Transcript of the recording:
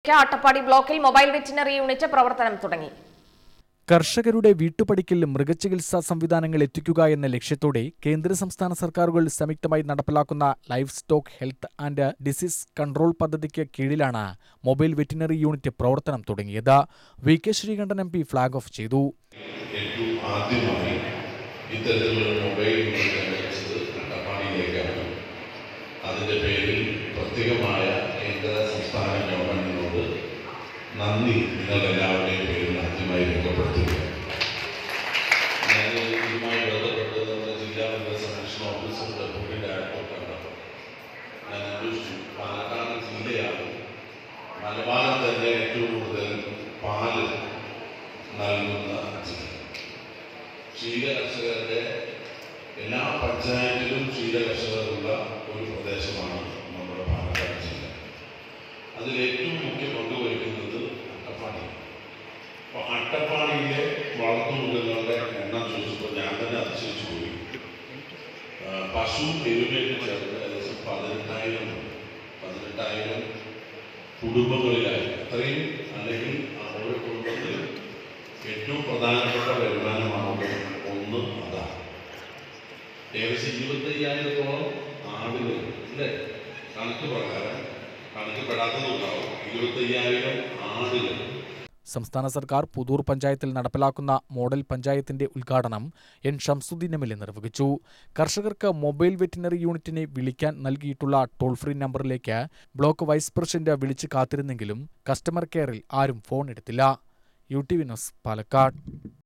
അട്ടപ്പാടി ബ്ലോക്കിൽ mobile veterinary unit പ്രവർത്തനം തുടങ്ങി. കർഷകരുടെ വീട്ടുപടിക്കൽ മൃഗചികിത്സാ സംവിധാനങ്ങൾ എത്തിക്കുക എന്ന ലക്ഷ്യത്തോടെ കേന്ദ്ര സംസ്ഥാന സർക്കാരുകൾ സംയുക്തമായി നടപ്പിലാക്കുന്ന livestock health and disease control പദ്ധതിക്ക് കീഴിലാണ് മൊബൈൽ വെറ്റിനറി യൂണിറ്റ് പ്രവർത്തനം തുടങ്ങിയത്. V K Sreekandan MP flag off ചെയ്തു. അതിന്റെ പേരിൽ പ്രത്യേകമായ കേന്ദ്ര സംസ്ഥാന ഗവൺമെന്റിനോട് നന്ദി നിങ്ങളെല്ലാവരുടെയും പേരിൽ ആദ്യമായി രേഖപ്പെടുത്തുകയാണ്. ഞാൻ ഇതുമായി ബന്ധപ്പെട്ട് നമ്മുടെ ജില്ലാ മൃഗസംരക്ഷണ ഓഫീസർ ഡെപ്യൂട്ടി ഡയറക്ടർ കണ്ടപ്പോൾ ഞാൻ അന്വേഷിച്ചു. പാലക്കാട് ജില്ലയാണ് മലബാറിൽ തന്നെ ഏറ്റവും കൂടുതൽ പാല് നൽകുന്ന ജില്ല. ക്ഷീര കർഷകരുടെ എല്ലാ പഞ്ചായത്തിലും ക്ഷീര കർഷകരുള്ള ഒരു പ്രദേശമാണ് നമ്മുടെ പാലക്കാട് ജില്ല. അതിലേറ്റവും മുഖ്യ പങ്ക് വഹിക്കുന്നത് അട്ടപ്പാടി. അപ്പോൾ അട്ടപ്പാടിയിലെ വളർത്തുമൃഗങ്ങളുടെ എണ്ണം ചോദിച്ചപ്പോൾ ഞാൻ തന്നെ അതിശയിച്ചു പോയി. പശു എരുമയൊക്കെ ചേർന്ന് ഏകദേശം 18,000 കുടുംബങ്ങളിലായി അത്രയും, അല്ലെങ്കിൽ ഓരോ കുടുംബത്തിലും ഏറ്റവും പ്രധാനപ്പെട്ട വരുമാനമാണ് ഒന്ന് അതാണ്. ഏകദേശം 25,000-ഓളം ആടുകൾ അല്ലേ, കണക്ക് പ്രകാരം കണക്കിൽപ്പെടാത്തതുണ്ടാവും. 25,000 ആടുകൾ. സംസ്ഥാന സർക്കാർ പുതൂർ പഞ്ചായത്തിൽ നടപ്പിലാക്കുന്ന മോഡൽ പഞ്ചായത്തിന്റെ ഉദ്ഘാടനം N. ഷംസുദ്ദീൻ MLA നിർവഹിച്ചു. കർഷകർക്ക് മൊബൈൽ വെറ്റിനറി യൂണിറ്റിനെ വിളിക്കാൻ നൽകിയിട്ടുള്ള ടോൾ ഫ്രീ നമ്പറിലേക്ക് ബ്ലോക്ക് വൈസ് പ്രസിഡന്റ് വിളിച്ച് കാത്തിരുന്നെങ്കിലും കസ്റ്റമർ കെയറിൽ ആരും ഫോൺ എടുത്തില്ല. UTV news, Palakkad.